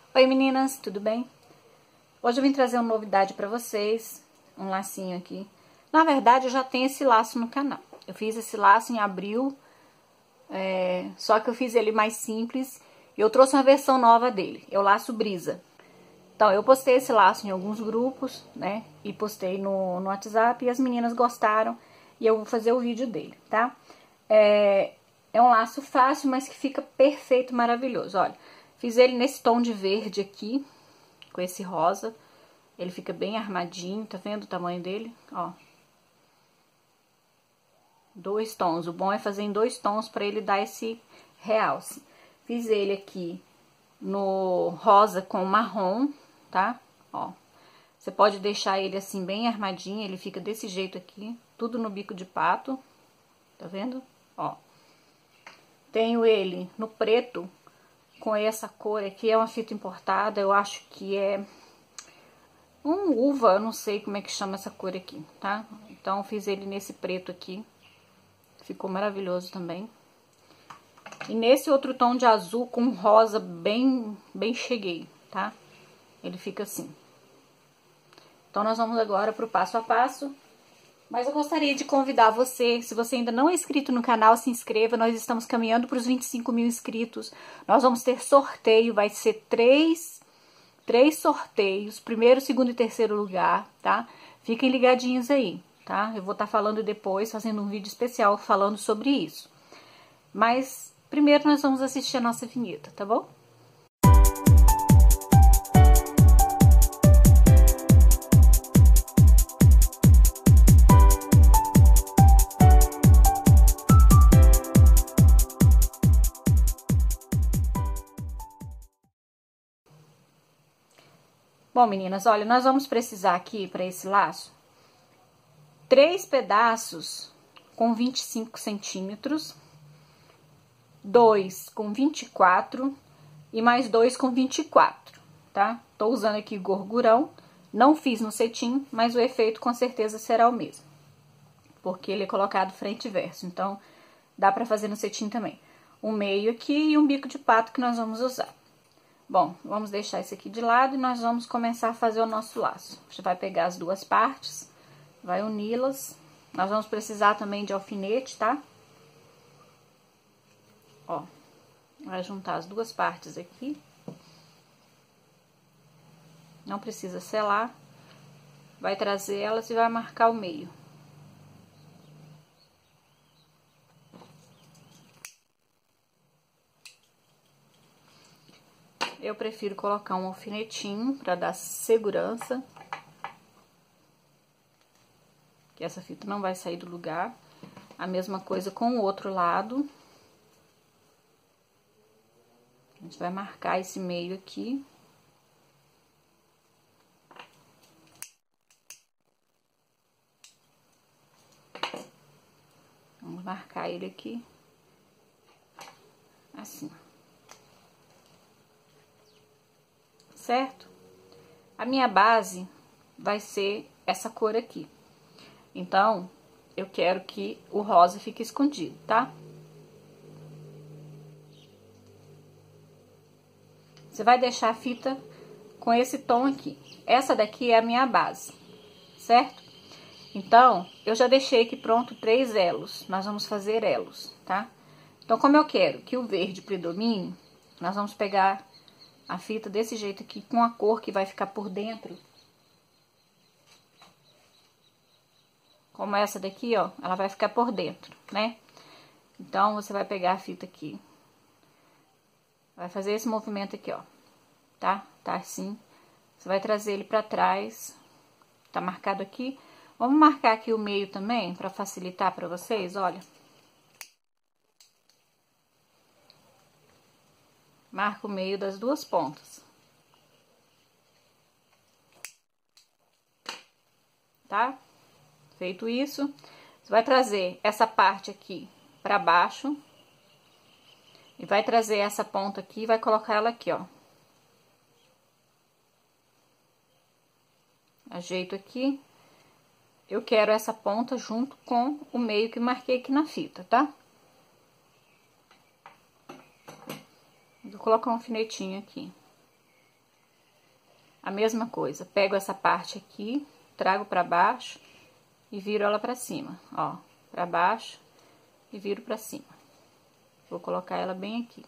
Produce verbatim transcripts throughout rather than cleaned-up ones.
Oi meninas, tudo bem? Hoje eu vim trazer uma novidade pra vocês, um lacinho aqui. Na verdade eu já tenho esse laço no canal. Eu fiz esse laço em abril, é, só que eu fiz ele mais simples e eu trouxe uma versão nova dele, é o laço brisa. Então eu postei esse laço em alguns grupos, né, e postei no, no WhatsApp e as meninas gostaram e eu vou fazer o vídeo dele, tá? É, é um laço fácil, mas que fica perfeito, maravilhoso, olha. Fiz ele nesse tom de verde aqui, com esse rosa. Ele fica bem armadinho, tá vendo o tamanho dele? Ó. Dois tons. O bom é fazer em dois tons pra ele dar esse realce. Fiz ele aqui no rosa com marrom, tá? Ó. Você pode deixar ele assim bem armadinho, ele fica desse jeito aqui. Tudo no bico de pato. Tá vendo? Ó. Tenho ele no preto, com essa cor aqui, é uma fita importada, eu acho que é um uva, eu não sei como é que chama essa cor aqui, tá? Então, fiz ele nesse preto aqui, ficou maravilhoso também. E nesse outro tom de azul com rosa bem, bem cheguei, tá? Ele fica assim. Então, nós vamos agora pro passo a passo. Mas eu gostaria de convidar você, se você ainda não é inscrito no canal, se inscreva. Nós estamos caminhando para os vinte e cinco mil inscritos. Nós vamos ter sorteio, vai ser três, três sorteios, primeiro, segundo e terceiro lugar, tá? Fiquem ligadinhos aí, tá? Eu vou estar falando depois, fazendo um vídeo especial falando sobre isso. Mas primeiro nós vamos assistir a nossa vinheta, tá bom? Bom, meninas, olha, nós vamos precisar aqui, para esse laço, três pedaços com vinte e cinco centímetros, dois com vinte e quatro e mais dois com vinte e quatro, tá? Tô usando aqui gorgurão, não fiz no cetim, mas o efeito com certeza será o mesmo, porque ele é colocado frente e verso, então dá pra fazer no cetim também. Um meio aqui e um bico de pato que nós vamos usar. Bom, vamos deixar esse aqui de lado e nós vamos começar a fazer o nosso laço. Você vai pegar as duas partes, vai uni-las. Nós vamos precisar também de alfinete, tá? Ó, vai juntar as duas partes aqui. Não precisa selar. Vai trazer elas e vai marcar o meio. Eu prefiro colocar um alfinetinho para dar segurança. Que essa fita não vai sair do lugar. A mesma coisa com o outro lado. A gente vai marcar esse meio aqui. Vamos marcar ele aqui. Assim. Certo? A minha base vai ser essa cor aqui. Então, eu quero que o rosa fique escondido, tá? Você vai deixar a fita com esse tom aqui. Essa daqui é a minha base, certo? Então, eu já deixei aqui pronto três elos. Nós vamos fazer elos, tá? Então, como eu quero que o verde predomine, nós vamos pegar a fita desse jeito aqui, com a cor que vai ficar por dentro. Como essa daqui, ó, ela vai ficar por dentro, né? Então, você vai pegar a fita aqui. Vai fazer esse movimento aqui, ó. Tá? Tá assim. Você vai trazer ele pra trás. Tá marcado aqui. Vamos marcar aqui o meio também, pra facilitar pra vocês, olha. Marca o meio das duas pontas. Tá? Feito isso, você vai trazer essa parte aqui pra baixo. E vai trazer essa ponta aqui e vai colocar ela aqui, ó. Ajeito aqui. Eu quero essa ponta junto com o meio que marquei aqui na fita, tá? Vou colocar um alfinetinho aqui. A mesma coisa, pego essa parte aqui, trago pra baixo e viro ela pra cima, ó, pra baixo e viro pra cima. Vou colocar ela bem aqui.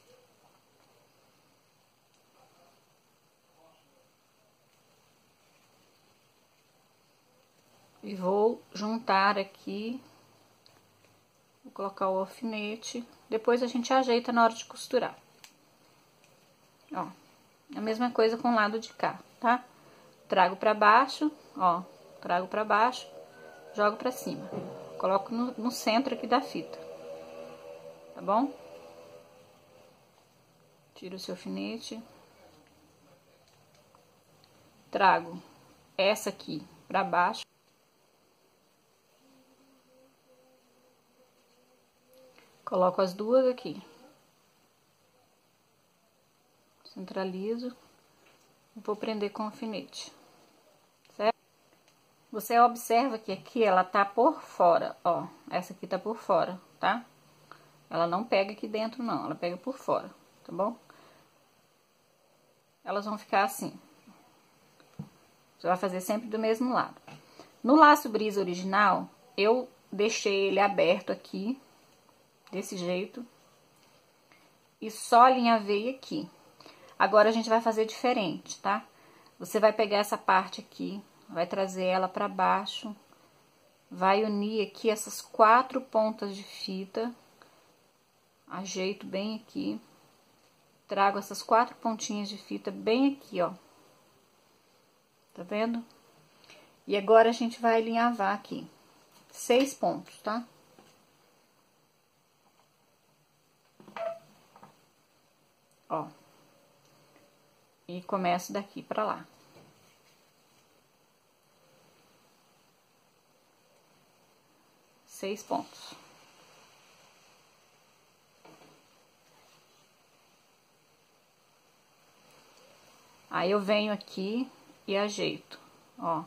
E vou juntar aqui, vou colocar o alfinete, depois a gente ajeita na hora de costurar. Ó, a mesma coisa com o lado de cá, tá? Trago pra baixo, ó, trago pra baixo, jogo pra cima. Coloco no, no centro aqui da fita, tá bom? Tiro o seu alfinete. Trago essa aqui pra baixo. Coloco as duas aqui. Centralizo. E vou prender com o alfinete. Certo? Você observa que aqui ela tá por fora, ó. Essa aqui tá por fora, tá? Ela não pega aqui dentro, não. Ela pega por fora, tá bom? Elas vão ficar assim. Você vai fazer sempre do mesmo lado. No laço brisa original, eu deixei ele aberto aqui, desse jeito. E só alinhavei aqui. Agora, a gente vai fazer diferente, tá? Você vai pegar essa parte aqui, vai trazer ela pra baixo, vai unir aqui essas quatro pontas de fita, ajeito bem aqui, trago essas quatro pontinhas de fita bem aqui, ó. Tá vendo? E agora, a gente vai alinhavar aqui, seis pontos, tá? Ó. E começo daqui pra lá. Seis pontos. Aí, eu venho aqui e ajeito, ó.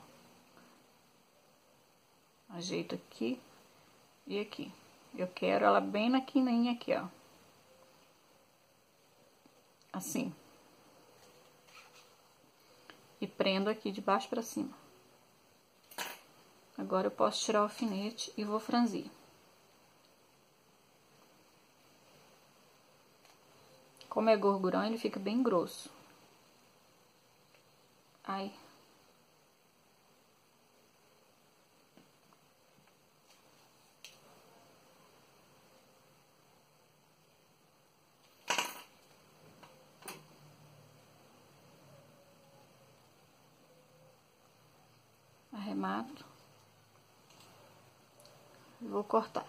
Ajeito aqui e aqui. Eu quero ela bem na quininha aqui, ó. Assim. E prendo aqui de baixo pra cima. Agora, eu posso tirar o alfinete e vou franzir. Como é gorgurão, ele fica bem grosso. Ai. Arremato. Vou cortar.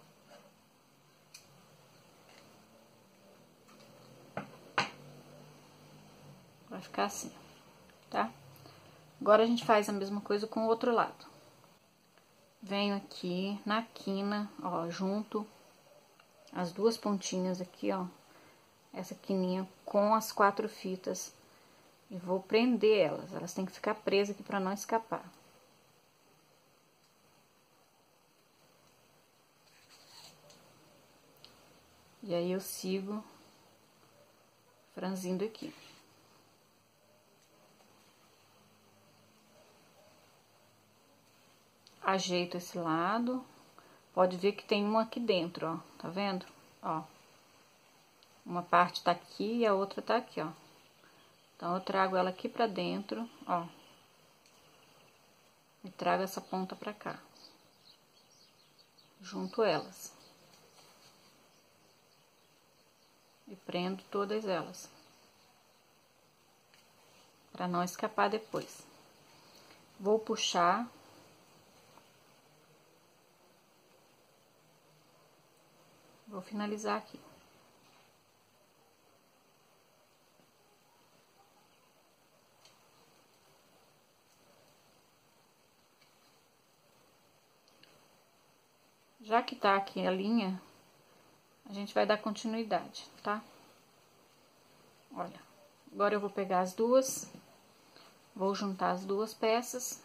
Vai ficar assim, tá? Agora, a gente faz a mesma coisa com o outro lado. Venho aqui na quina, ó, junto as duas pontinhas aqui, ó. Essa quininha com as quatro fitas. E vou prender elas. Elas têm que ficar presas aqui pra não escapar. E aí, eu sigo franzindo aqui. Ajeito esse lado. Pode ver que tem uma aqui dentro, ó. Tá vendo? Ó. Uma parte tá aqui e a outra tá aqui, ó. Então, eu trago ela aqui pra dentro, ó. E trago essa ponta pra cá. Junto elas. E prendo todas elas. Pra não escapar depois. Vou puxar. Vou finalizar aqui. Já que tá aqui a linha, a gente vai dar continuidade, tá? Olha, agora eu vou pegar as duas, vou juntar as duas peças.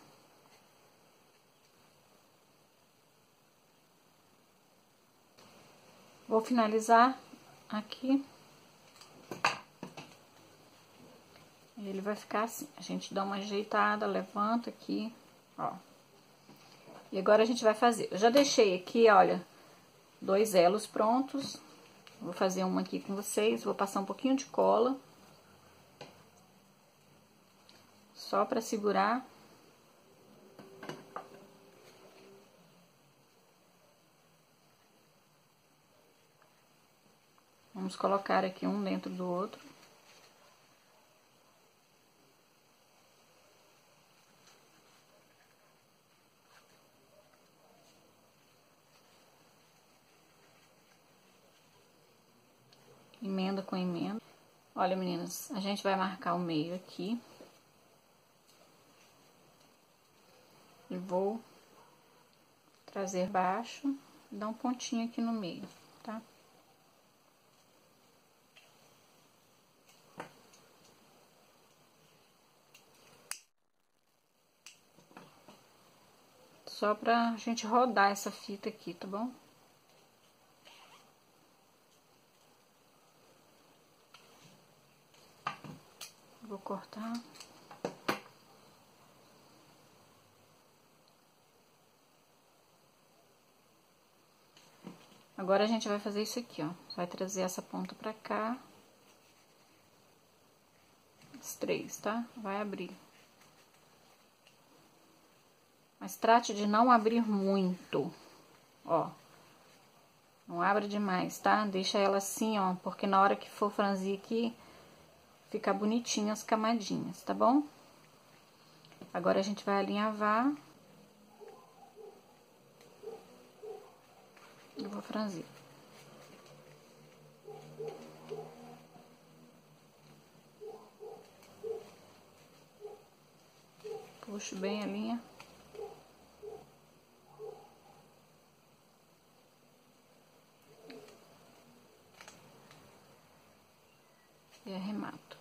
Vou finalizar aqui. Ele vai ficar assim. A gente dá uma ajeitada, levanta aqui, ó. E agora a gente vai fazer. Eu já deixei aqui, olha, dois elos prontos. Vou fazer um aqui com vocês. Vou passar um pouquinho de cola. Só pra segurar. Vamos colocar aqui um dentro do outro. Emenda com emenda. Olha, meninas, a gente vai marcar o meio aqui. E vou trazer baixo, dar um pontinho aqui no meio, tá? Só pra gente rodar essa fita aqui, tá bom? Vou cortar. Agora a gente vai fazer isso aqui, ó. Vai trazer essa ponta pra cá. Os três, tá? Vai abrir. Mas trate de não abrir muito, ó. Não abre demais, tá? Deixa ela assim, ó, porque na hora que for franzir aqui, fica bonitinho as camadinhas, tá bom? Agora a gente vai alinhavar. Eu vou franzir. Puxo bem a linha. E arremato.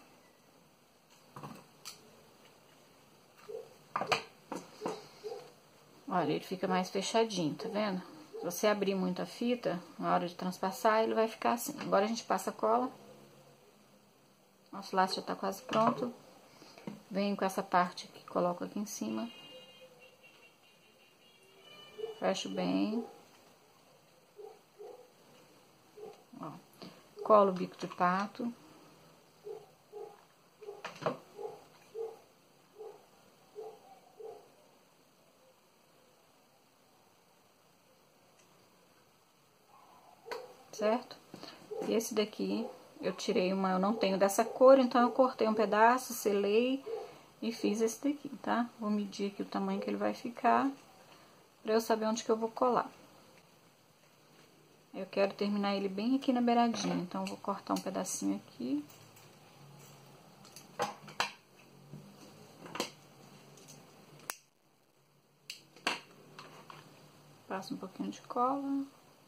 Olha, ele fica mais fechadinho, tá vendo? Se você abrir muito a fita, na hora de transpassar, ele vai ficar assim. Agora a gente passa a cola. Nosso laço já tá quase pronto. Venho com essa parte que coloco aqui em cima. Fecho bem. Ó, colo o bico de pato. Certo? E esse daqui, eu tirei uma, eu não tenho dessa cor, então eu cortei um pedaço, selei e fiz esse daqui, tá? Vou medir aqui o tamanho que ele vai ficar, pra eu saber onde que eu vou colar. Eu quero terminar ele bem aqui na beiradinha, então eu vou cortar um pedacinho aqui. Passo um pouquinho de cola.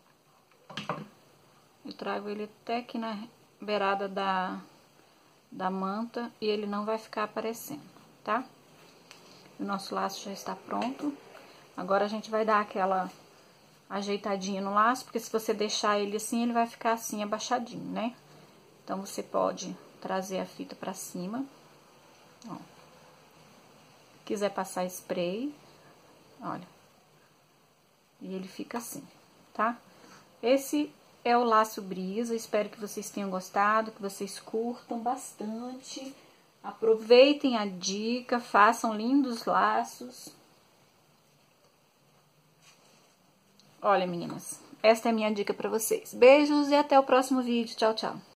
Eu trago ele até aqui na beirada da, da manta e ele não vai ficar aparecendo, tá? O nosso laço já está pronto. Agora a gente vai dar aquela ajeitadinha no laço, porque se você deixar ele assim, ele vai ficar assim, abaixadinho, né? Então, você pode trazer a fita pra cima, ó. Quiser passar spray, olha. E ele fica assim, tá? Esse é o laço brisa, espero que vocês tenham gostado, que vocês curtam bastante. Aproveitem a dica, façam lindos laços. Olha, meninas, esta é a minha dica pra vocês. Beijos e até o próximo vídeo. Tchau, tchau.